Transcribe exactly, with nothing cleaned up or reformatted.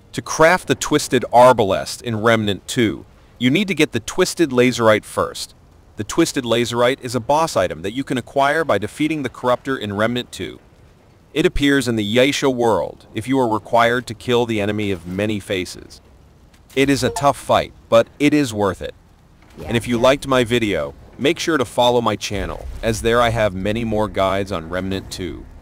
To craft the Twisted Arbalest in Remnant two, you need to get the Twisted Lazurite first. The Twisted Lazurite is a boss item that you can acquire by defeating the Corruptor in Remnant two. It appears in the Yaisha world if you are required to kill the enemy of many faces. It is a tough fight, but it is worth it. And if you liked my video, make sure to follow my channel, as there I have many more guides on Remnant two.